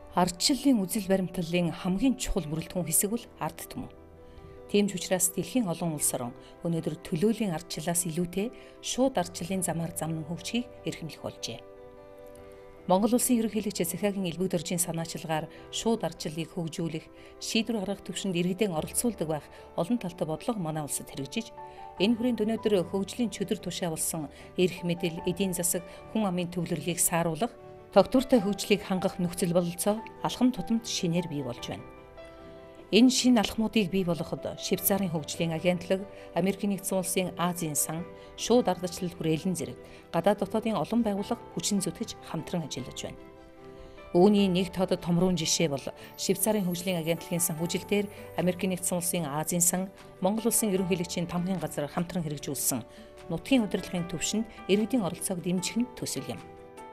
Ардчлалын үзэл баримтлалын хамгийн чухал бүрэлдэхүүн хэсэг бол ард түмэн. Тийм ч учраас дэлхийн олон улс орон өнөөдөр төлөөлийн ардчлалаас илүүтэй шууд ардчлалын замаар замнан хөгжихийг эрхэмлэх болжээ. Монгол улсын ерөнхийлөгч Захиагийн элбэг дөржийн санаачилгаар шууд ардчлалыг хөгжүүлэх, шийдвэр гаргах төвшөнд иргэдэн оролцуулдаг байх олон талтай бодлого манай улсад хэрэгжиж, энэ хүрээнд өнөөдөр хөгжлийн чөдөр тушаа болсон эрх мэдэл, эдийн засаг, хүн амын төвлөрлийг сааруулах, тогтвортой хөгжлийг хангах нөхцөл бололцоо алхам тутамд шинээр бий болж байна. Энэ шинэ алхмуудыг бий болгоход Швейцарын хөгжлийн агентлаг, Америкийн нэгдсэн улсын Азийн сан, шууд ардчлал хүрээлэн зэрэг гадаад дотоодын олон байгууллага хүчин зүтгэж хамтран ажиллаж байна. Үүний нэг тод томруун жишээ бол Швейцарын хөгжлийн агентлагийн санхүүжилтээр Америкийн нэгдсэн улсын Азийн сан, Монгол улсын ерөнхийлөгчийн тамгын газар хамтран хэрэгжүүлсэн нутгийн удирдлагын төвшөнд иргэдийн оролцоог дэмжих нь төсөл юм.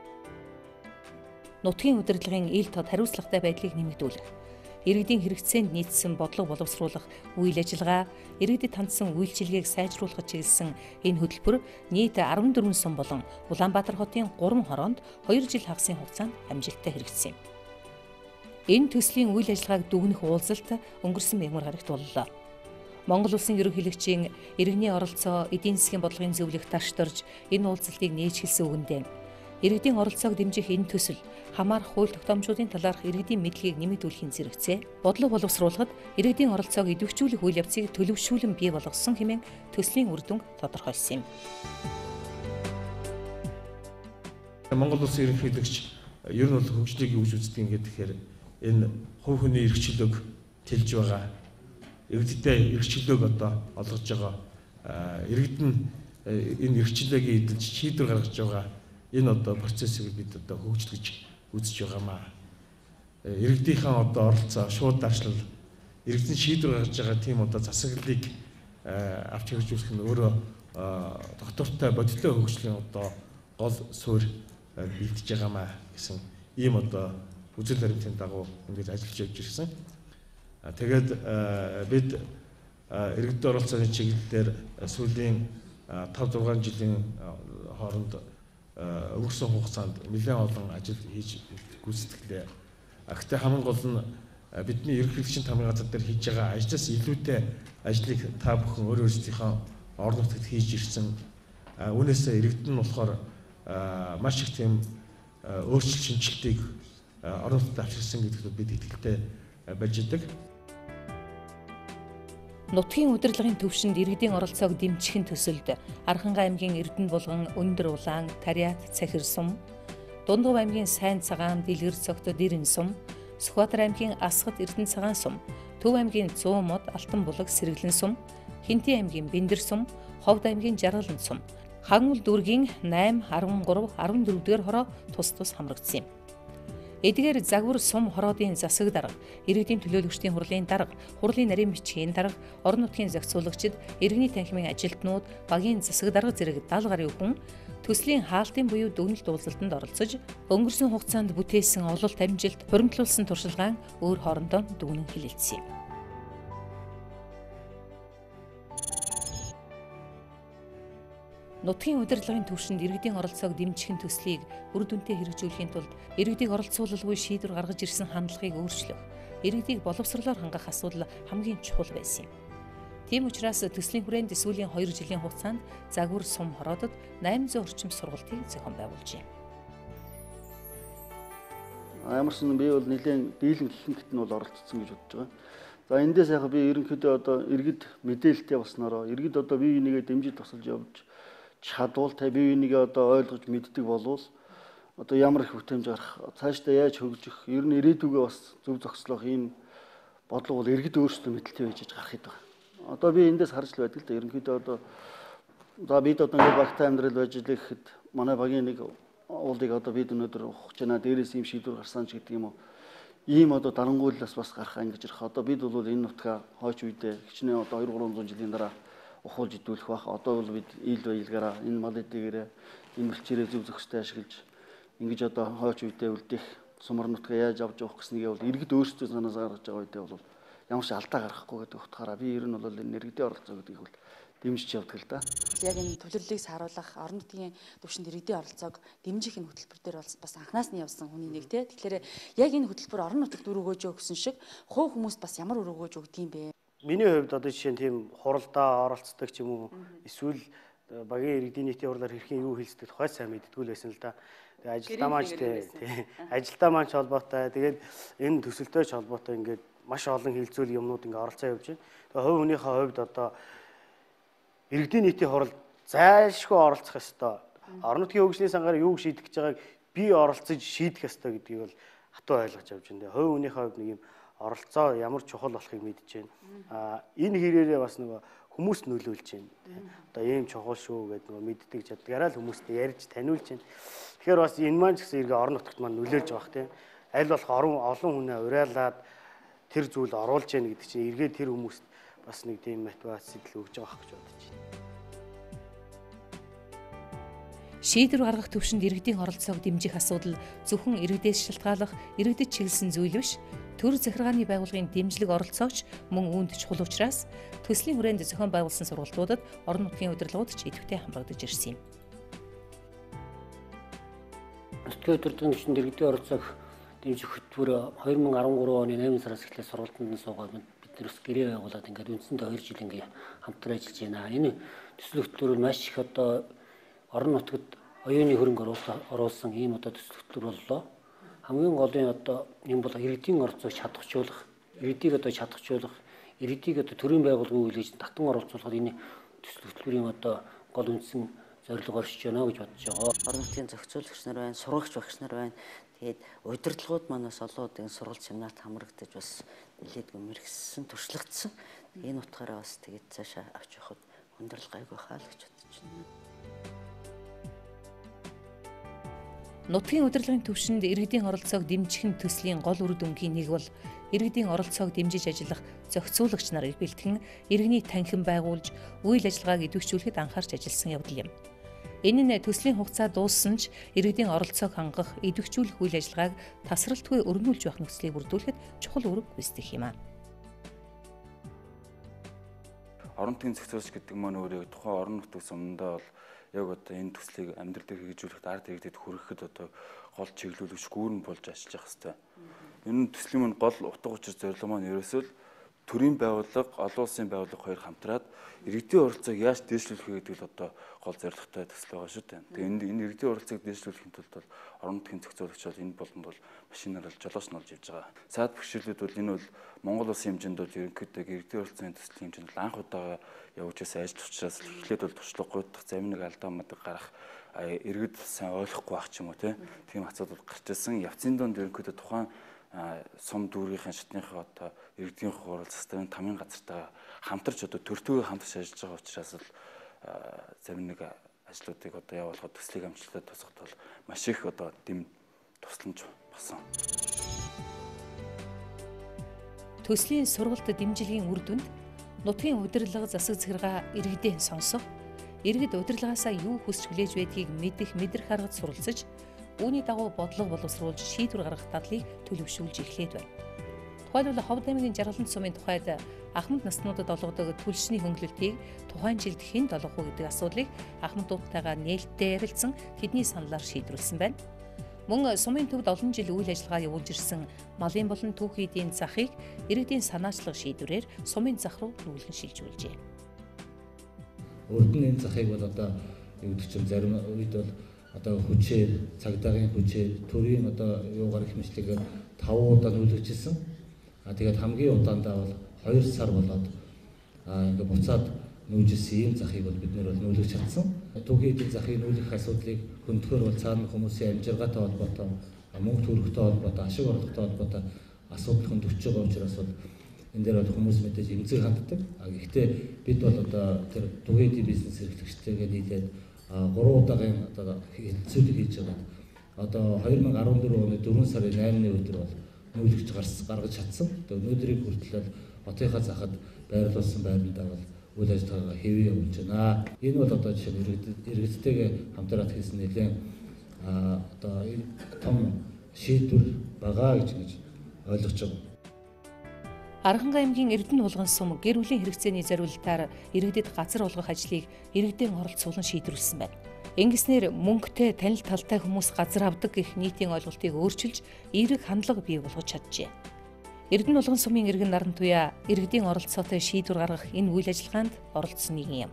Нутгийн удирдлагын ил тод хариуцлагатай байдлыг нэмэгдүүлэх, иргэдийн хэрэгцээнд нийцсэн бодлого боловсруулах үйл ажиллагаа, иргэдэд хандсан үйлчилгээг сайжруулахад чиглэсэн энэ хөтөлбөр нийт 14 сум болон Улаанбаатар хотын 3 хороонд 2 жил хагасын хугацаанд амжилттай хэрэгжсэн юм. Энэ төслийн үйл ажиллагааг дүгнэх уулзалт өнгөрсөн мягмар гарагт боллоо. Монгол улсын ерөнхийлөгчийн иргэний оролцоо, эдийн засгийн бодлогын зөвлөх дарж энэ уулзалтыг нээж хэлсэн үгэндээ иргэдийн оролцоог дэмжих энэ төсөл хамаарах хууль тогтоомжуудын талаарх иргэдийн мэдлэгийг нэмэгдүүлэхийн зэрэгцээ бодлого боловсруулахад иргэдийн оролцоог идэвхжүүлэх үйл явцыг төлөвшүүлэн бий болгосон хэмээн төслийн үр дүн тодорхойлсон юм. Монгол улсын ерөнхийлөгч ер нь бол хөгжлийг юу гэж үздэг юм гэхээр энэ хувь хүний эрхчлөөг тэлж байгаа, иргэдтэй эрхчлөөг одоо олгож байгаа, иргэд нь энэ эрхчлөөг эдэлж шийдвэр гаргаж байгаа энэ одоо процессыг бид одоо хөгжлөж үзэж байгаамаа. Иргэдийнхэн одоо оролцоо, шууд дарчлал, иргэдийн шийдвэр гаргаж байгаа тийм одоо засаглалыг авч хэрэгжүүлэх нь өөрөө доктортой бодиттой хөгжлийн одоо гол суурь бэлдэж байгаамаа гэсэн ийм одоо үзэл баримтын дагуу ингэж ажиллаж явж ирсэн. Тэгээд бид иргэдийн оролцооны чиглэлээр сүүлийн 5-6 жилийн хооронд өнгөрсөн хугацаанд нэлээд олон ажил хийж гүйцэтгэлээ. Гэхдээ хамгийн гол нь бидний ерөнхийлөгчийн тамгын газар дээр хийж байгаа ажлаас илүүтэй ажлыг та бүхэн өөрсдийнхөө орон нутагт хийж ирсэн. Үүнээсээ иргэд нь болохоор маш их тийм өөрчлөлт шинжилтийг орон нутагт авчирсан гэдэгт бид итгэлтэй байж байгаа. Нутгийн удирдлагын төвшөнд иргэдийн оролцоог дэмжихийн төсөлд Архангай аймгийн Эрдэнэ булган, Өндөр улаан, Тариат, Цахир сум, Дундгов аймгийн Сайн цагаан, Дэлгэр цогт, Дэрэн сум, Сүхбаатар аймгийн Асгат, Эрдэнэ цагаан сум, Төв аймгийн Зуун мод, Алтан булаг, Сэргэлэн сум, Хинтээ аймгийн Бэндэр сум, Ховд аймгийн Жаргалан сум, Хангул дүүргийн 8, 13, 14 дугаар хороо тус хамрагдсан юм. Эдгээр загвар сум хороодын засаг дарга, иргэдийн төлөөлөгчдийн хурлын дарга, хурлын нарийн бичгийн дарга, орон нутгийн зохицуулагчид, иргэний танхимын ажилтнууд, багийн засаг дарга зэрэг 70 гаруй хүн төслийн хаалтын буюу дүгнэлт уулзалтанд оролцож, өнгөрсөн хугацаанд бүтээсэн ололт амжилт, хуримтлуулсан туршилгаан өөр хоорондоо дүгнэн хэлэлцсэн юм. Нутгийн удирдлагын төвшөнд иргэдийн оролцоог дэмжихийн төслийг үр дүнтэй хэрэгжүүлэхийн тулд иргэдийг оролцуулалгүй шийдвэр гаргаж ирсэн хандлагыг өөрчлөх, иргэдийг боловсролоор хангах асуудал хамгийн чухал байсан юм. Тийм учраас төслийн хүрээнд сүүлийн 2 жилийн хугацаанд загвар сум хороодод 800 орчим сургалтыг зохион байгуулжээ. Ямарсан би бол нэлийн дийлэн гихэнхт нь бол оролцсон гэж бодож байгаа. За эндээс яг би ерөнхийдөө одоо иргэд мэдээлэлтэй болсноороо иргэд одоо бие бинийгээ дэмжиж тусалж явж чадвалтай бие бинийгээ одоо ойлгож мэддэг болвол одоо ямар их бүтээмж гарах, цаашдаа яаж хөгжих, ер нь ирээдүгөө бас зөв зохицлох ийм бодлого бол иргэд өөрсдөө мэдлэлтэй байж гарах гэдэг байна. Одоо би эндээс харж л байдаг л да ерөнхийдөө одоо за бид одоо ингээд багтаа амьдрал байж л гэхэд манай багийн нэг уулыг одоо бид өнөөдөр ухаж байна, дээрээс ийм шийдвэр гарсан ч гэдэг юм уу. Ийм одоо дарангуйллаас бас гарах ангиж ирэх. Одоо бид бол энэ нутгаа хойч үедээ хичнээн одоо 200-300 жилийн дараа ухуулж идүүлэх байх. Одоо бол бид ил баялгаараа энэ мал эдгээрээ энэ бэлчээрээ зөв зөвхөстэй ашиглаж ингэж одоо хойч үедээ үлдэх сумар нутгаа яаж авч явах гэснийг бол иргэд өөрсдөө санаасаа гаргаж байгаа үедээ бол ямар ч алдаа гарахгүй гэдэг утгаараа би ер нь бол энэ иргэдийн оролцоо гэдгийг бол дэмжиж явдаг л да. Яг энэ төлөвлөлийг сааруулах, орон нутгийн түвшинд иргэдийн оролцоог дэмжих энэ хөтөлбөр дээр бас анханаас нь явсан хүний нэг тий. Тэгэхээр яг энэ хөтөлбөр орон нутагт үр өгөөж өгсөн шиг хувь хүмүүст бас ямар үр өгөөж өгдөг юм бэ? Миний хувьд одоо жишээ нь тийм хуралдаа оролцдог ч юм уу эсвэл багийн иргэдийн нийтийн хурлаар хэрхэн юу хэлцдэг тухай сайн мэддэггүй л байсан л да. Тэгээ ажилдаа маань ажилдаа маань ч холбоотой. Тэгээд энэ төсөлтөй ч холбоотой ингээд маш олон хилцүүл юмнууд ингээд оролцоо явж байна. Тэгээ хувь хүнийхээ хувьд одоо иргэдийн нийтийн хурал зайлшгүй оролцох ёстой. Орон нутгийн хөгжлийн сангаар юу шийдэх гэж байгааг би оролцож шийдэх ёстой гэдгийг бол хатуу ойлгож авч байна. Хувь хүнийхээ хувьд нэг юм оролцоо ямар чухал болохыг мэдж байна. Энэ хэрээрээ бас нөгөө хүмүүст нөлөөлж байна. Одоо ийм чухал шүү гэдэг нөгөө мэддэг чаддгаараа л хүмүүст ярьж таниулж байна. Тэгэхээр бас энэ маань ч гэсэн иргэ орон нутагт маань нөлөөлж байгаа тийм. Аль болох олон хүнээ уриалаад тэр зүйл оруулж яах гэдэг чинь эргээд тэр хүмүүст бас нэг тийм мотивац сэтэл өгж байгаа гэж бодож байна. Шийдвэр гаргах төвшөнд иргэдийн оролцоог дэмжих асуудал зөвхөн иргэдээс шалтгааллах, иргэдэд чиглэсэн зүйл биш. Төр захиргааны байгууллагын дэмжлэг оролцоогч мөн үүнд чухал учраас төслийн хүрээнд зохион байгуулсан сургалтуудад орон нутгийн удирдлагууд ч идэвхтэй хамрагдаж ирсэн юм. Нутгийн удирдлагын төвшөнд иргэдийн оролцоог дэмжих хөтөлбөр 2013 оны 8 сараас эхлээд сургалтанд суугаад бид нэрс гэрээ байгуулад ингээд үндсэндээ 2 жил ингээд хамтран ажиллаж байна. Энэ төсөл хөтөлбөр маш их одоо орон нутгад оюуны хөрөнгө оруулсан ийм одоо төсөл хөтөлбөр боллоо. Хамгийн голын одоо юм бол иргэдийн оролцоог чадахжуулах, иргэдийг одоо чадахжуулах, иргэдийг одоо төрийн байгууллагын үйлдэж татан оролцуулахад энэ төсөл хөтөлбөрийн одоо гол үндсэн зорилго оршиж байна гэж бодож байгаа. Орон нутгийн зохицуулагч нар байна, сургагч багш нар байна. Тэгээд удирдлагууд манаас олоод энэ сургалт семинарт хамрагдаж бас нэлээд гүмэрхсэн, туршлагдсан. Энэ утгаараа бас тэгээд цаашаа авч явахад хүндрэл гайгүй хаа л гэж бодож байна. Нутгийн удирдлагын түвшинд иргэдийн оролцоог дэмжих нь төслийн гол үр дүнгийн нэг бол иргэдийн оролцоог дэмжиж ажиллах зохицуулагч нарыг бэлтгэн иргэний танхим байгуулж үйл ажиллагааг идэвхжүүлэхэд анхаарч ажилласан явдал юм. Энэ нь төслийн хугацаа дууссан ч иргэдийн оролцоог хангах, идэвхжүүлэх үйл ажиллагааг тасралтгүй өргөнүүлж явах нөхцөлийг бүрдүүлэхэд чухал үүрэг гүйцэтгэх юм а. Орон нутгийн зохицуулагч гэдэг маань өөрөө тухайн орон нутгаас өмнөдөө бол яг одоо энэ төслийг амьдрал дээр хэрэгжүүлэхэд ард иргэдэд хүрэхэд одоо гол чиглүүлэгч гүүрэн болж ажиллаж явах хэрэгтэй. Энэ төслийн маань гол утга учир зорилго маань ерөөсөө л төрийн байгууллага, олон улсын байгууллага хоёр хамтраад иргэдийн оролцоог яаж дээшлүүлэх вэ гэдэг л одоо гол зорилготой төсөл байгаа шүү дээ. Тэгээ энэ иргэдийн оролцоог дээшлүүлэхийн тулд бол орон нутгийн зохицуулагч бол энэ боломж бол машинаар л жолооч нь болж явж байгаа. Цаад бэрхшээлүүд бол энэ бол Монгол улсын хэмжээнд бол ерөнхийдөө иргэдийн оролцооны төслийн хэмжээнд анх удаа явж байсан ажил учраас эхлээд бол туршлагагүйдах зарим нэг алдаа мадаг гарах иргэд сайн ойлгохгүй байх ч юм уу тийм асуудал гарч ирсэн. Явцын донд ерөнхийдөө тухайн сум дүүргийнхээ шатныхаа одоо иргэдийн хурал засгийн тамийн газартаа хамтарч одоо төртөөгөө хамтарч ажиллаж байгаа учраас л зарим нэг ажлуудыг одоо явуулахад төслийг амжилттай тусахад бол маш их одоо дэм тусламж басан. Төслийн сургалт дэмжлэгийн үр дүнд нутгийн удирдлага засаг захиргаа иргэдээ сонсох, иргэд удирдлагаасаа юу хүсч хүлээж байдгийг мэдрэх аргад суралцаж, үүний дагуу бодлого боловсруулж шийдвэр гаргах дадлыг төлөвшүүлж эхлээд байна. Тухайлбал Ховд аймгийн Жаргалан сумын тухайд ахмад наснуудад олгодог түлшний хөнгөлөлтийг тухайн жилд хэн олгох вэ гэдэг асуудлыг ахмадуудтайгаа нээлттэй ярилцсан тэдний саналаар шийдвэрлсэн байна. Мөн сумын төвд олон жил үйл ажиллагаа явуулж ирсэн малын болон түүхий эдийн захыг иргэдийн санаачлах шийдвэрээр сумын зах руу нүүлгэн шилжүүлжээ. Урд нь энэ захыг бол одоо юу гэдэг чинь зарим үед бол одоо хүчээр, цагдаагийн хүчээр, төрийн одоо юугаар их мэтлэгээр 5 удаа нүүлгэжсэн. Тэгээд хамгийн удаандаа бол 2 сар болоод ингээд буцаад нүүжсэн ийм захыг бол бид нэр бол нүүлгэж чадсан. Түүхий эдийн захыг нүүлгэх асуудлыг хөндөхөр бол цаана хүмүүсийн амжиргаатай холбоотой, мөнгө төрөхтэй холбоотой, ашиг орлоготой холбоотой асуудал хөндөгч байгаа учраас бол энэ дээр бол хүмүүс мэдээж эмзэг ханддаг. Гэхдээ бид бол одоо тэр түүхий эдийн бизнес эрхлэгчтэйгээ нийлээд 3 удаагийн одоо хэлцүүлэг хийж байгаа. Одоо 2014 оны 4 сарын 8-ны өдөр бол нүүлгэж гаргаж чадсан. Тэгээд өнөөдрийг хүртэл хотынхаа захад байрлуулсан байрандаа бол үйл ажиллагаагаа хэвээ явуулж байна. Энэ бол одоо жишээ нь иргэдтэйгээ хамтраад хийсэн нэлээд одоо том шийдвэр байгаа гэж ойлгож байна. Архангай аймгийн Эрдэнэ булган сум гэр бүлийн хэрэгцээний зориулалтаар иргэдэд газар олгох ажлыг иргэдийн оролцоолон шийдвэрлэсэн байна. Ингэснээр мөнгөтэй танил талтай хүмүүс газар авдаг гэх нийтийн ойлголтыг өөрчилж эерэг хандлага бий болгож чаджээ. Эрдэнэ булган сумын иргэн наран туяа иргэдийн оролцоотой шийдвэр гаргах энэ үйл ажиллагаанд оролцсон нэгэн юм.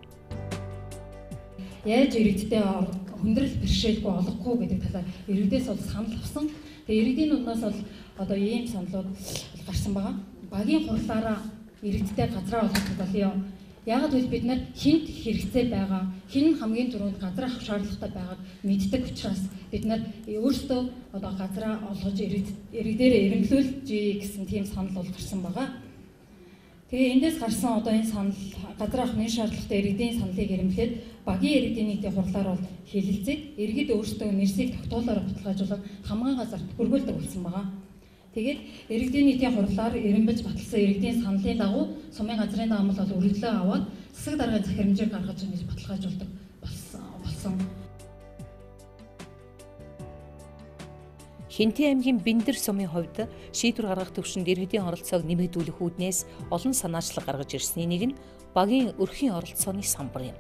Яаж иргэдтэй хүндрэл бэрхшээлгүй олохгүй гэдэг талаар иргэдээс бол санал авсан. Тэгээ иргэдийн нүднээс бол одоо ийм саналууд гарсан байгаа. Багийн хурлаараа иргэдтэй газраа олгох болёо. Яг л бид нар хинт хэрэгцээ байгаа, хин хамгийн түрүүнд газар авах шаардлагатай байгааг мэддэг учраас бид нар өөрсдөө одоо газраа олгож иргэдээрээ эрэмлүүлж гэсэн тийм санал бол гарсан байгаа. Тэгээ эндээс гарсан одоо энэ санал газар авах нэр шаардлагатай иргэдийн саналыг эрэмлээд багийн иргэдийн нийтийн хурлаар бол хэлэлцээд иргэд өөрсдөө нэрсийг тогтоолоор баталгаажуулаад хамгаан газарт хүргүүлдэг болсон байгаа. Тэгээд иргэдийн нийтийн хурлаар эренбэж баталсан иргэдийн саналын дагуу сумын газрын даамал бол өргөлөө аваад засаг даргын захирамжийг гаргаж ингэж баталгаажуулдаг болсон. Хинтээ аймгийн Бэндэр сумын хувьд шийдвэр гаргах төвшөнд иргэдийн оролцоог нэмэгдүүлэх үүднээс олон санаачлаг гаргаж ирсний нэг нь багийн өрхийн оролцооны самбар юм.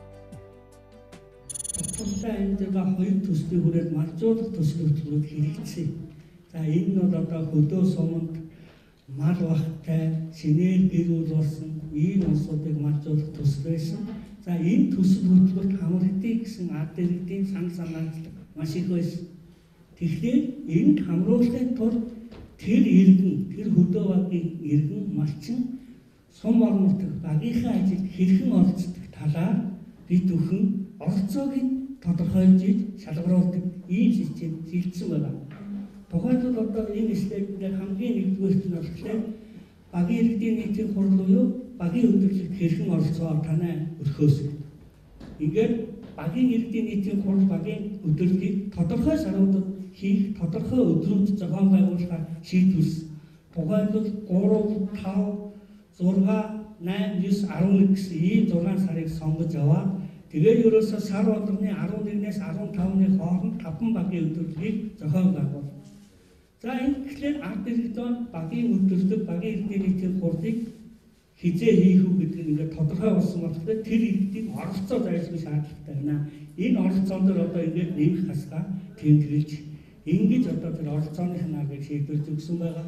Энд байгаа хоёр төслийн хүрээд маржуулах төслийн хөтөлбөрөд хэрэгжсэн. За энэ нь бол одоо хөдөө суманд мал бахтай, шинээр гэр бүл болсон ийм улсуудыг маржуулах төсөл байсан. За энэ төсөл хөтөлбөрт хамрагдъя гэсэн ард иргэдийн санал санаачлаг маш их байсан. Тэгэхээр энд хамруулахын тулд тэр иргэн, тэр хөдөө багийн иргэн малчин сум орон нутаг багийнхаа ажилд хэрхэн оролцдог талаар бид бүхэн оролцоог тодорхойлж шалгаруулдаг ийм систем шийдсэн байна. Тухайлбал одоо энэ слайдээр хамгийн нэгдүгээрт нь болохоор багийн иргэдийн нийтийн хурл буюу багийн өдөрлөгт хэрхэн оролцоо танай өрхөөс. Ингээд багийн иргэдийн нийтийн хурл багийн өдөрлөгийг тодорхой саруудад хийх тодорхой өдрүүд зохион байгуулахаар шийдвэрлсэн. Тухайлбал 3, 5, 6, 8, 9, 11 гэсэн ийм 6 сарыг сонгож аваад тэгээд ерөөсөө сар болгоны 11-ээс 15-ны хооронд 5 багийн өдөрлөгийг зохион байгуул. За энэ гэхлээр ард иргэдэн багийн өдөрлөг, багийн иргэдийн нийтийн хурлыг хизээ хийх үү гэдэг нь ингээд тодорхой болсон болохоор тэр иргэдийн оролцоо зайлшгүй шаардлагатай байна. Энэ оролцоон дээр одоо ингээд нэмэх хасгаа тэмдэглэж ингэж одоо тэр оролцооны ханаагийг шийдвэрлэж өгсөн байгаа.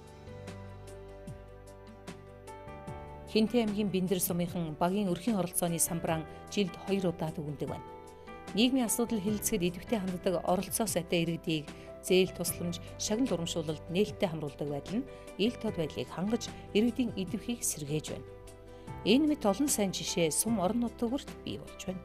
Хинтээ аймгийн Бэндэр сумынхан багийн өрхийн оролцооны самбраан жилд 2 удаа дүгнэдэг байна. Нийгмийн асуудал хэлэлцэхэд идэвхтэй ханддаг оролцоо сайтай иргэдийг зээл тусламж, шагнал урамшуулалд нээлттэй хамруулдаг байдал нь ил тод байдлыг хангаж иргэдийн идэвхийг сэргээж байна. Энэ мэт олон сайн жишээ сум орон нутгаарт бий болж байна.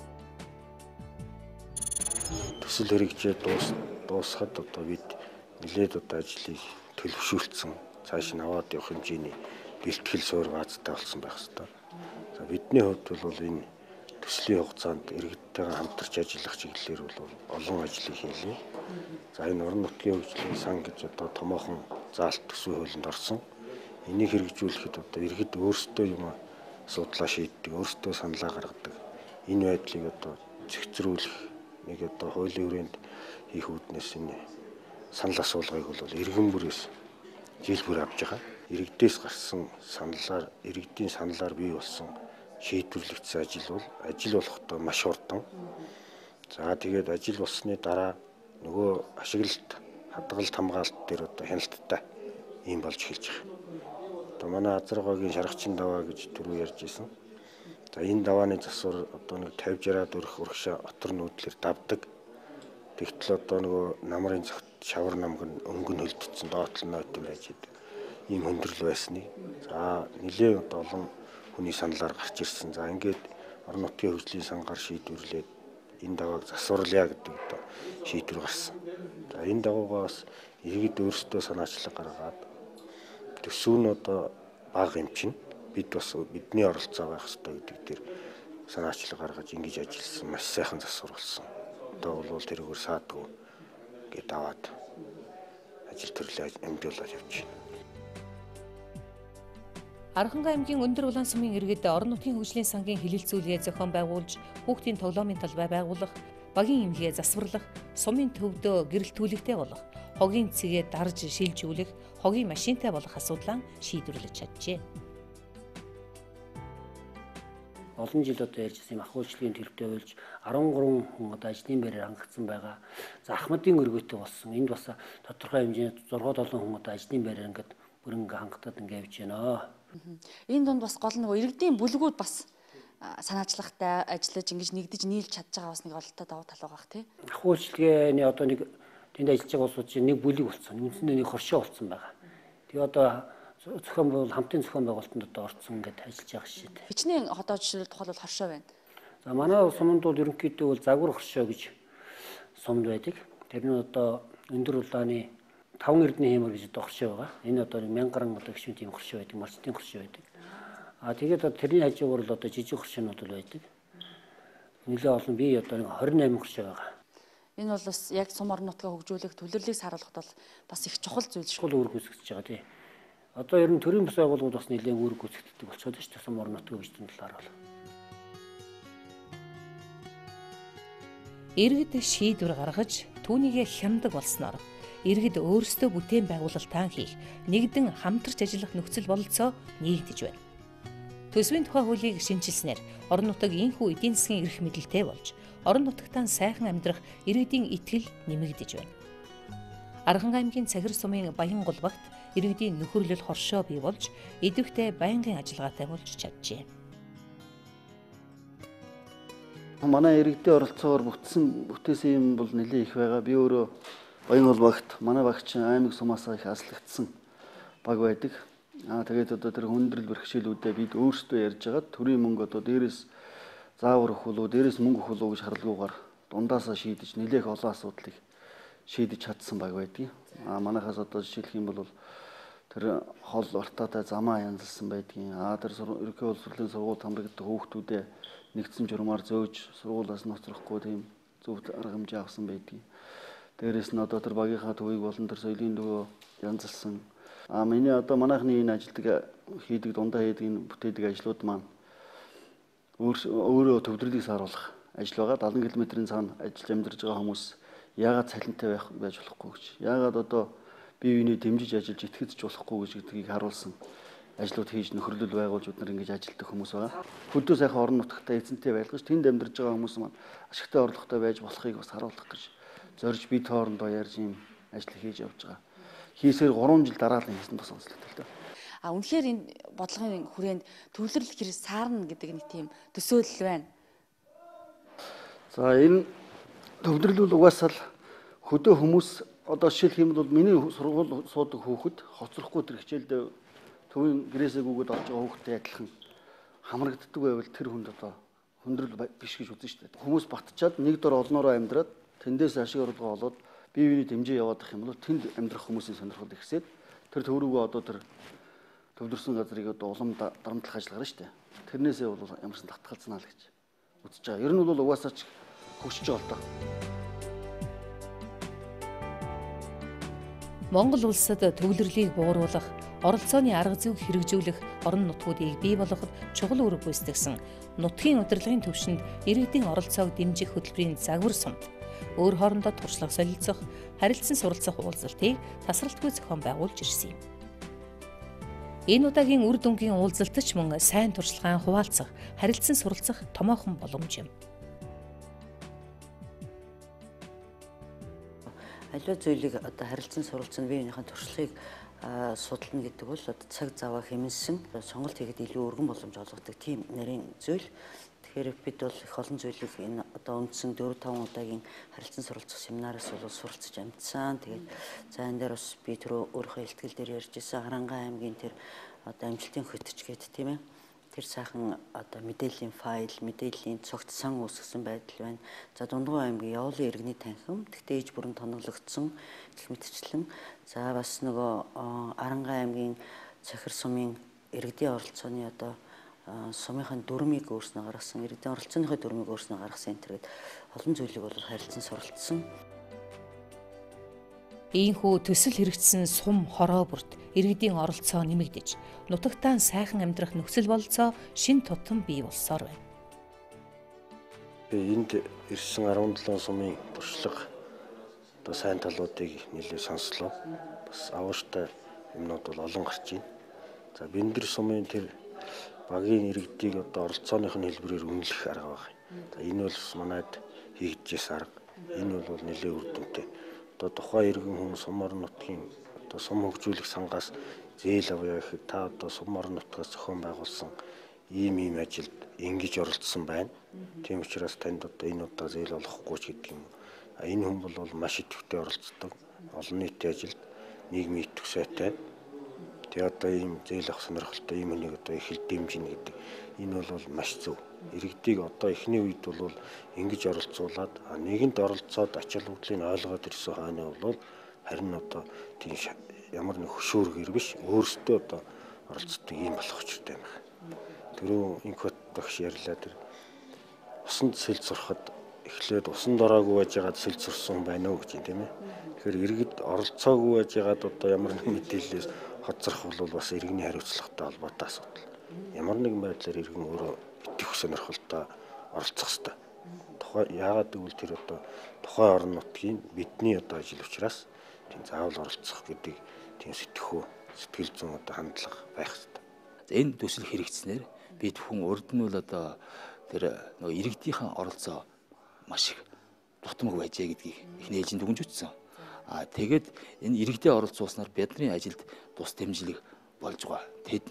Төсөл хэрэгжээ дуусахад одоо бид нэлээд одоо ажлыг төлөвшүүлсэн цааш нь аваад явах хэмжээний бэлтгэл суурь баазтай болсон байх ёстой. За бидний хувьд бол энэ төслийн хугацаанд иргэдтэйгээ хамтарч ажиллах чиглэлээр бол олон ажлыг хийлээ. За энэ орон нутгийн хөгжлийн сан гэж одоо томоохон заалт төсвийн хуулинд орсон. Энийг хэрэгжүүлэхэд одоо иргэд өөрсдөө юм асуудлаа шийддэг, өөрсдөө саналаа гаргадаг. Энэ байдлыг одоо цэгцрүүлэх нэг одоо хуулийн хүрээнд хийх үүднээс энэ санал асуулгыг бол иргэн бүрээс жил бүр авч байгаа. Иргэдээс гарсан саналаар, иргэдийн саналаар бий болсон шийдвэрлэгдсэн ажил болохдоо маш хурдан. За тэгээд ажил болсны дараа нөгөө ашиглалт, хадгалалт хамгаалалт дээр одоо хяналттай юм болж эхэлж байгаа. Одоо манай Азаргоогийн шаргачин даваа гэж түрүү ярьж ирсэн. За энэ давааны засвар одоо нэг 50-60 өрх урагшаа отор нүүдлэр давдаг. Тэгтэл одоо нөгөө намрын зөвхт шавар намг нь өнгөн хөлдсөн доотлол нойтон байж идэг. Ийм хөндрөл байсныг. За нэлээд одоо олон хүний саналаар гарч ирсэн. За ингээд орон нутгийн хөгжлийн сангаар шийдвэрлээд энэ давааг засварлая гэдэг одоо шийдвэр гарсан. За энэ дагуугаа бас иргэд өөрсдөө санаачлаг гаргаад төсөв нь одоо бага юм чинь бид бас бидний оролцоо байх хэрэгтэй гэдэг дээр санаачлаг гаргаж ингэж ажилласан маш сайхан засвар болсон. Одоо бол тэрүүгээр саадгүй гэдээ аваад ажил төрлөө амжуулаад явж байна. Архангай аймгийн Өндөр улаан сумын иргэд орон нутгийн хөгжлийн сангийн хилэлцүүлгээ зохион байгуулж, хүүхдийн тоглоомын талбай байгуулах, багийн имлэгээ засварлах, сумын төвдөө гэрэлтүүлэгтэй болох, хогийн цэгээ дарж шилжүүлэх, хогийн машинтай болох асуудлаа шийдвэрлэж чаджээ. Олон жил одоо ярьжсэн юм ахуйчлалын төлөвтэй болж 13 хүн одоо ажлын байраар хангагдсан байгаа. За Ахмадын өргөтэй болсон. Энд бас тодорхой хэмжээний 6-7 хүн одоо ажлын байраар ингээд бүрэн хангагдаад ингээд явж байна. Энэ донд бас гол нөгөө иргэдийн бүлгүүд бас санаачлагтай ажиллаж ингэж нэгдэж нийлж чадж байгаа бас нэг ололтой давуу тал байгаа тий. Ахуйчлагын одоо нэг тэнд ажиллаж байгаа улсууд чинь нэг бүлэг болсон. Үндсэндээ нэг хоршоо болсон байгаа. Тэгээ одоо зохион байгуул хамтын зохион байгуулалтанд одоо орцсон ингээд ажиллаж байгаа шээ. Хичнээн одоо жишээлбэл тухайлбал хоршоо байна. За манай суманд бол ерөнхийдөө бол загвар хоршоо гэж сумд байдаг. Тэр нь одоо өндөр улааны 5 эрдэнэ хэмэр гэж одоо хоршоо байгаа. Энэ одоо 1000 гаруй одоо гişүн тийм хоршоо байдаг, малчтын хоршоо байдаг. Тэгээд одоо тэрний хажуугаар л одоо жижиг хоршоонууд бол байдаг. Нэлээ олон бие одоо 28 хоршоо байгаа. Энэ бол бас яг сум орон нутгаа хөгжүүлэх, төлөрлөлийг сааруулахад бол бас их чухал зүйл шүү. Чухал үүрэг гүйцэтгэж байгаа тий. Одоо ер нь төрийн бас байгууллагууд бас нэлээд үүрэг гүйцэтгэдэг болчиход байна шүү дээ сум орон нутгийн хөгжлийн талаар бол. Иргэд шийдвэр гаргаж түүнийгээ хямдаг болсноор иргэд өөрсдөө бүтээн байгуулалтаа хийх, нэгдэн хамтарч ажиллах нөхцөл бололцоо нэгдэж байна. Төсвийн тухай хуулийг шинжилснээр орон нутаг ийхүү эдийн засгийн эрх мэдэлтэй болж, орон нутагтаа сайхан амьдрах иргэдийн итгэл нэмэгдэж байна. Арган аймгийн Цахир сумын Баян гулбагт иргэдийн нөхөрлөл хоршоо бий болж, идэвхтэй байнгын ажиллагаатай болж чаджээ. Манай иргэдийн оролцоогоор бүтээсэн юм бол нэлээд их байгаа. Би өөрөө Баян гулбагт манай багч аймаг сумаасаа их аслагдсан баг байдаг. Тэгээд одоо тэр хүндрэл бэрхшээлүүдээ бид өөрсдөө ярьж хагаад төрийн мөнгө одоо дээрээс заавар өгөх болов дээрээс мөнгө өгөх болов гэж харалгуугаар дундаасаа шийдэж нэлээх олон асуудлыг шийдэж чадсан баг байдгийг. Манайхаас одоо жишээлх юм бол тэр хол ортоотой замаа янзалсан байдгийг. Тэр ерөнхий боловсролын сургууль хамрагддаг хүүхдүүдээ нэгдсэн журмаар зөөж сургуулиас ноцрохгүй тийм зөв арга хэмжээ авсан байдгийг. Дээрээс нь одоо тэр багийнхаа төвийг болон тэр соёлын төвөө янзалсан. Миний одоо манайхны энэ ажилтг хийдэг дундаа хийдэг энэ бүтээдэг ажлууд маань өөрөө төвлөрөлийг сааруулах ажил байгаа. 70 км-ийн цаана ажиллаж амьдарч байгаа хүмүүс яагаад цалинтай байж болохгүй гэж. Яагаад одоо бие биений дэмжиж ажиллаж итгэж болохгүй гэж гэдгийг харуулсан ажлууд хийж нөхөрлөл байгуулж бид нар ингэж ажилтдаг хүмүүс байгаа. Хөдөө сайхан орон нутагтаа эзэнтэй байлгаж тэнд амьдарч байгаа хүмүүс маань ашигтай орлоготой байж болохыг бас харуулах гэж зорж бид хоорондоо ярьж ийм ажил хийж явж байгаа. Хийсээр 3 жил дараалан хийсэн бас онцлогтой л дээ. Үнэхээр энэ бодлогын хүрээнд төвлөрөл хэрэг саарна гэдэг нэг тийм төсөөлөл байна. За энэ төвлөрөл бол угаасаа л хөдөө хүмүүс одоо жишээлх юм бол миний сургууль суудаг хүүхэд хоцрохгүй тэр хичээлдээ төвийн гэрээсээ гүгээд орж байгаа хүүхдтэй адилхан хамрагддаг байвал тэр хүнд одоо хүндрэл биш гэж үзэн шүү дээ. Хүмүүс батчаад нэг дор олноороо амьдраад тэндээс ашиг орлого олоод бие биений дэмжээ яваадах юм бол тэнд амьдрах хүмүүсийн сонирхол ихсээд тэр төврөгөө одоо тэр төвлөрсөн газрыг одоо улам дарамтлах ажиллагаа шүү дээ. Тэрнээсээ бол ямарсан татгалзнаа л гэж үзэж байгаа. Ер нь бол угаасаа ч хөгжиж байгаа л доо. Монгол улсад төвлөрлийг бууруулах, оролцооны арга зүйг хэрэгжүүлэх, орон нутгуудыг бий болгоход чухал үүрэг гүйцэтгэсэн нутгийн удирдлагын түвшинд иргэдийн оролцоог дэмжих хөтөлбөрийн загвар сумд өөр хоорондоо туршлага солилцох, харилцан суралцах уулзалтыг тасралтгүй зохион байгуулж ирсэн юм. Энэ удаагийн үр дүнгийн уулзалт ч мөн сайн туршлагаа хуваалцах, харилцан суралцах томоохон боломж юм. Аливаа зүйлийг одоо харилцан суралцсан биеийнхээ туршлагыг судална гэдэг бол одоо цаг заваа хэмнэсэн сонголт хийхэд илүү өргөн боломж олгодог тийм нарийн зүйл. Тэгэхээр бид бол их олон зүйлийг энэ одоо үндсэн 4-5 удаагийн харилцан суралцах семинараас бол суралцж амжсан. Тэгээд за энэ дээр бас би тэр өөрийнхөө ихтгэл дээр ярьж ирсэн Харангаа аймгийн тэр одоо амжилтын хөтөч гэдэг тийм ээ. Тэр сайхан одоо мэдээллийн файл, мэдээллийн цогт сан үүсгэсэн байдал байна. За Дундгуй аймгийн Явлын иргэний танхим, тэгтээ ээж бүрэн тоноглогдсон гэх мэтчлэн. За бас нөгөө Арангаа аймгийн Цахир сумын иргэдийн оролцооны одоо сумынхаа дүрмийг өөрснөө гаргасан, иргэдийн оролцооныхоо дүрмийг өөрснөө гаргасан энэ төргээд олон зүйлийг бол харилцан суралцсан. Ийхүү төсөл хэрэгжсэн сум хороо бүрт иргэдийн оролцоо нэмэгдэж, нутагтаа сайхан амьдрах нөхцөл бололцоо шин тутам бий болсоор байна. Энд ирсэн 17 сумын туршлага одоо сайн талуудыг нэлээд сонслоо. Бас авууштай юмнууд бол олон гарч байна. За Бэндэр сумын тэр багийн иргэдийг одоо оролцооных нь хэлбэрээр үнэлэх арга байна. За энэ бол манайд хийгдэж арга. Энэ бол нэлээд үр дүнтэй. Одоо тухайн иргэн хүн сум орон нутгийн одоо сум хөгжүүлэх сангаас зээл авъя гэхэд та одоо сум орон нутгаас зохион байгуулсан ийм ажилд ингэж оролцсон байна. Тийм учраас танд одоо энэ удаа зээл олохгүй ч гэдэг юм. Энэ хүн бол маш идэвхтэй оролцдог. Олон нийтийн ажилд нийгмийн идэвх сайтай. Тэгээ одоо ийм зээл авах сонирхолтой ийм хүнийг одоо их хэл дэмжинэ гэдэг. Энэ бол маш зөв. Иргэдийг одоо эхний үед бол ингэж оролцуулаад нэгэнд оролцоод ач холбогдлыг ойлгоод ирсэн хааны бол харин одоо тийм ямар нэг хөшөөргөр биш өөрсдөө одоо оролцдог юм болох учиртай юм байна. Түрүү инквот багш ярьлаа тэр усанд сэлж сурахад эхлээд усанд ороогүй байж байгаад сэлж сурсан байна уу гэж тийм ээ. Тэгэхээр иргэд оролцоогүй байж байгаад одоо ямар нэг мэдээлэлээс хоцрох бол бас иргэний хариуцлагатай холбоотой асуудал. Ямар нэгэн байдлаар иргэн өөрөө итгэх сонирхолтой оролцох ёстой. Яагаад гэвэл тэр одоо тухайн орон нутгийн бидний одоо ажил учраас тийм заавал оролцох гэдэг тийм сэтгэл зүйн одоо хандлага байх ёстой. Энэ төсөл хэрэгжснээр бид хүн урд нь бол одоо тэр нөгөө иргэдийнхэн оролцоо маш их дутмаг байжээ гэдгийг их нээлжинд дүгнж үтсэн. Тэгээд энэ иргэдээ оролцуулснаар бидний ажилд тус дэмжлэг болж байгаа.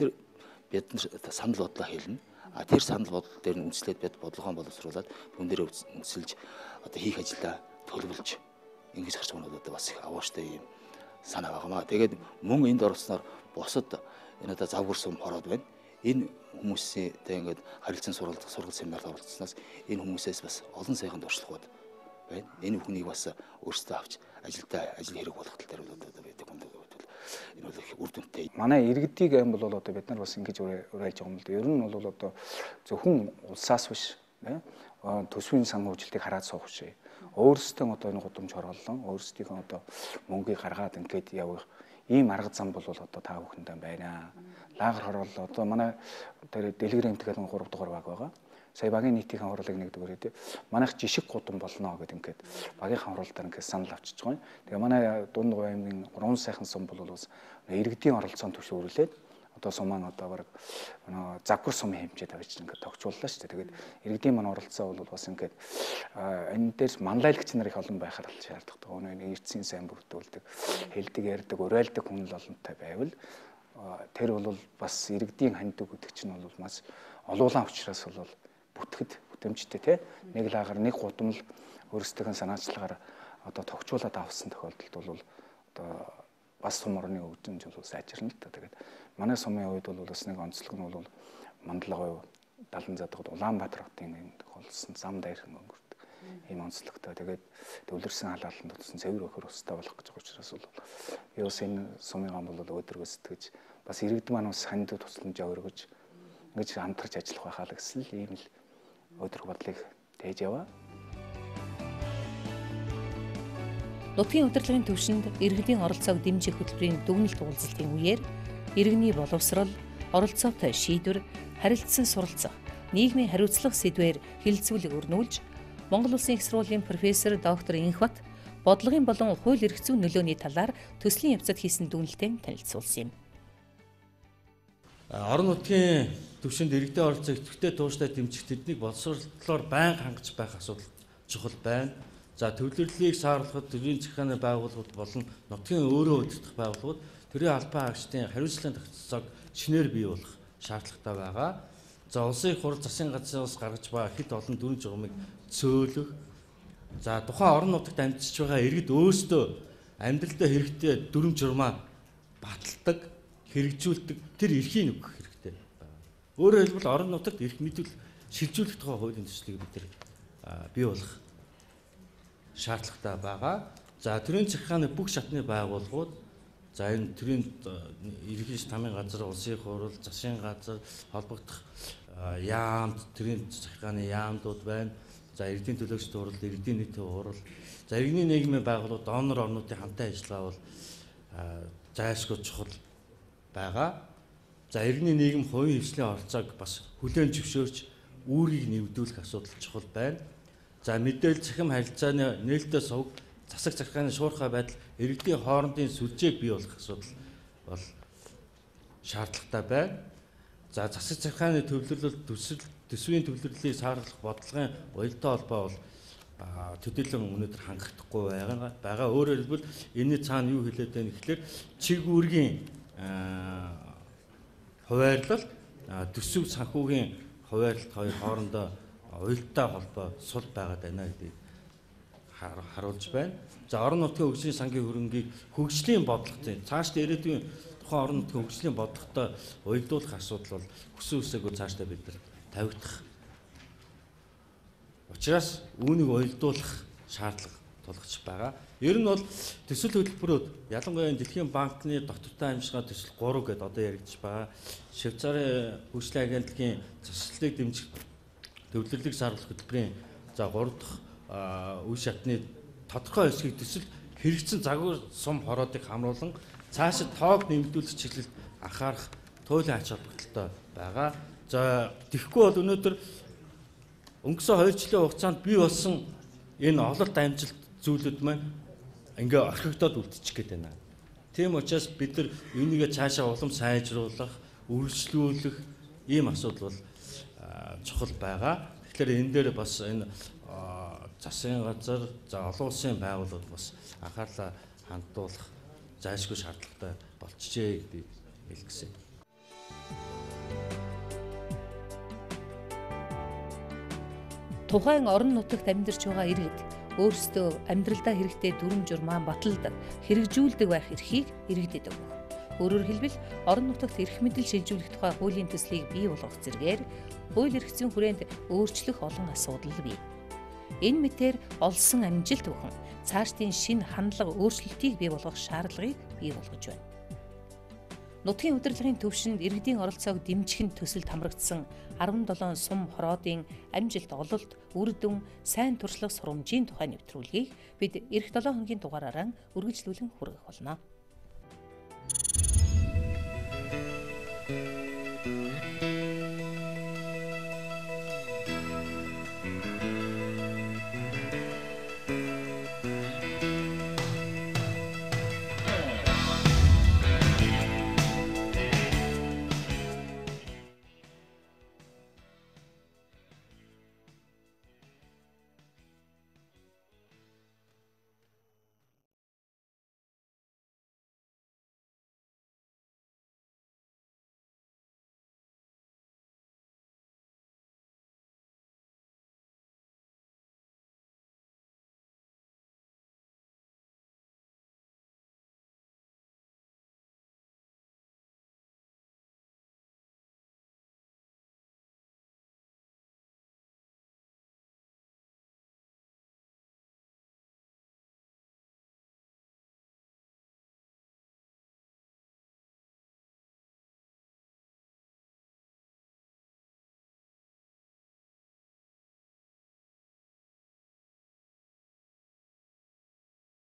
Бид санал бодлоо хэлнэ. Тэр санал бодол дээр нь үндэслээд бид бодлогоо боловсруулад түн дээр үндэслэж одоо хийх ажилдаа төлөвлөж ингэж гарч байгаа нь одоо бас их авууштай юм санаа байгаамаа. Тэгээд мөн энд оролцсноор бусад энэ одоо завгар сум хороод байна. Энэ хүмүүстэй ингээд харилцан сургалт семинарт оролцсноос энэ хүмүүсээс бас олон сайхан туршлагууд байна. Энэ хүнийг бас өөрсдөө авч ажил хэрэг болгох тал дээр бол одоо байдаг юм даа. Энэ бол их үр дүнтэй. Манай иргэдийг аим бол одоо бид нар бас ингэж уриалж байгаа юм л да. Ер нь бол одоо зөвхөн улсаас биш төсвийн санхүүжилтийг хараад суух шээ. Өөрсдөө одоо энэ гудамж хорлон өөрсдийнхөө одоо мөнгийг гаргаад ингээд явах ийм арга зам бол одоо та бүхэндээ байна. Лагер хороолол одоо манай тэр дэлгэрэнт гэдэг 3 дугаар баг байгаа. Сая багийн нийтийн хурлыг нэгдүгээр хэдэ манайх жишг гудам болно гэдэг ингээд багийн хурлаар ингээд санал авчиж байгаа юм. Тэгээ манай Дунд аймгийн 3 сайхан сум бол бас иргэдийн оролцоон төвшөөрлээд одоо сумаан одоо баг завгар сумын хэмжээд авч ингээд тогтчууллаа шүү дээ. Тэгээд иргэдийн мань оролцоо бол бас ингээд энэ дээр манлайлагч нар их олон байхаар шаарддаг. Өнөө эрдсийн сайн бүрдүүлдэг, хэлдэг, ярьдаг, уриалдаг хүн л олонтой байвал тэр бол бас иргэдийн ханддаг гэдэг чинь бол маш олуулан учраас бол бүтгэд бүтэмжтэй те нэг лагаар нэг гудам л өөрсдөө санаачлагаар одоо тогтчуулаад авсан тохиолдолд бол одоо бас сум орны өвдөнж бол сайжирна л та. Тэгээд манай сумын үед бол бас нэг онцлог нь бол Мандлага 70 задгад Улаанбаатар хотын холсон зам дайрхан өнгөрдөг. Ийм онцлогтой. Тэгээд төвлөрсөн халааланд туссан цэвэр өхөр өстэй болох гэж байгаа учраас бол би бас энэ сумын гам бол өдрөгөө сэтгэж бас иргэд маань бас ханд тусламж өргөж ингэж хамтарч ажиллах байхаа л гэсэн л ийм л өдрөг бодлыг тээж яваа. Нутгийн удирдлагын түвшинд иргэдийн оролцоог дэмжих хөтөлбөрийн дүгнэлт уулзалтын үеэр иргэний боловсрол, оролцоотой шийдвэр, харилцан суралцах, нийгмийн хариуцлага сэдвээр хэлэлцүүлэг өрнүүлж, Монгол Улсын их сургуулийн профессор доктор Инхбат бодлогын болон хууль эрх зүйн нөлөөний талаар төслийн явцад хийсэн дүгнэлтэд танилцуулсан юм. Орон нутгийн түвшинд иргэдийн оролцоог идэвхтэй тууштай дэмжих тэднийг боловсруулалтаар байнга хангаж байх асуудал чухал байна. За төвлөрлөлийг сааруулахад төрийн захиргааны байгууллагууд болон нутгийн өөрөө удирдах байгууллагууд төрийн албан хаагчдын хариуцлагын тогтолцоог шинээр бий болгох шаардлагатай байгаа. За улсын их хурл засгийн газраас гаргаж байгаа хэд олон дүрм журмыг цөөлөх. За тухайн орон нутагт амьдарч байгаа иргэд өөрсдөө амьдралдаа хэрэгтэй дүрм журмаа баталдаг, хэрэгжүүлдэг тэр эрхийг өгөх хэрэгтэй байна. Өөрөөр хэлбэл орон нутагт эрх мэдэл шилжүүлэх тухай хуулийн төслийг бид бий болгох шаардлагатай байгаа. За төрийн захиргааны бүх шатны байгууллагууд за энэ төрийн ерөнхий тамийн газар, улсын их хурл, засгийн газар холбогдох яамд, төрийн захиргааны яамдууд байна. За иргэдийн төлөөлөгчдийн хурал, иргэдийн нийтийн хурал, за иргэний нийгмийн байгууллагууд, донор орнуудын хамтаа ажиллагаа бол зайлшгүй чухал байгаа. За иргэний нийгэм хувийн хвслийн оролцоог бас хүлээн зөвшөөрч үүргийг нэвдүүлэх асуудал чухал байна. За мэдээлэл захим харилцааны нээлттэй сувг засаг захиргааны шуурхай байдал иргэдийн хоорондын сүлжээг бий болгох асуудал бол шаардлагатай байна. За засаг захиргааны төвлөрөл төсвийн төвлөрлийг сааруулах бодлогын уялдаа холбоо бол төдийлөн өнөөдөр хангахдахгүй байгаа. Өөрөөр хэлбэл энэ цаана юу хэлээд байна гэхээр чиг үүргийн хуваарлал төсөв санхүүгийн хуваарлалт хоёр хоорондоо уялдаа холбоо сул байгаад байна гэдгийг харуулж байна. За орон нутгийн хөгжлийн сангийн хөрөнгийг хөгжлийн бодлоготой цаашдаа ирээдүйн тухайн орон нутгийн хөгжлийн бодлоготой уялдуулах асуудал бол хүсэн үсээгүй цаашдаа бид нар тавигдах. Учираас үүнийг уялдуулах шаардлага тулгарч байгаа. Ер нь бол төсөл хөтөлбөрүүд ялангуяа Дэлхийн банкны доктортой амьсгаа төсөл 3 гэдээ одоо яригдж байгаа. Швейцарын хөгжлийн агентлагийн засаглалыг дэмжих төвлөрлийг сааруулах хөтөлбөрийн за 3 дахь үе шатны тодорхой хэсгийг төсөл хэрэгцсэн загвар сум хороодыг хамруулан цаашид тоог нэмэгдүүлэх чиглэлд анхаарах туйлын ач холбогдолтой байгаа. За тэгэхгүй бол өнөөдөр өнгөрсөн 2 жилийн хугацаанд бий болсон энэ ололт амжилт зүйлүүд маань ингээ орхигдоод үлдчих гээд байна. Тийм учраас бид нар энийг цаашаа улам сайжруулах, үргэлжлүүлэх ийм асуудал бол чухал байгаа. Тэгэхээр энэ дээр бас энэ засгийн газар, за олон улсын байгууллагууд бас анхаарлаа хандуулах зайлшгүй шаардлагатай болчихжээ гэдгийг хэлгэсэн. Тухайн орон нутагт амьдарч байгаа иргэд өөрсдөө амьдралдаа хэрэгтэй дүрм журмаа баталдаг, хэрэгжүүлдэг байх эрхийг иргэдэд өгөх. Өөрөөр хэлбэл орон нутагт эрх мэдэл шилжүүлэх тухай хуулийн төслийг бий болгох зэргээр хууль эрх зүйн хүрээнд өөрчлөх олон асуудал бий. Энэ мэтээр олсон амжилт бүхэн цаашдын шинэ хандлага өөрчлөлтийг бий болгох шаардлагыг бий болгож байна. Нутгийн удирдлагын төвшөнд иргэдийн оролцоог дэмжихэд төсөлд хамрагдсан 17 сум хороодын амжилт ололт, үр дүн, сайн туршлага сургамжийн тухай нэвтрүүлгийг бид эх 7 хоногийн дугаараараа үргэлжлүүлэн хүргэх болно.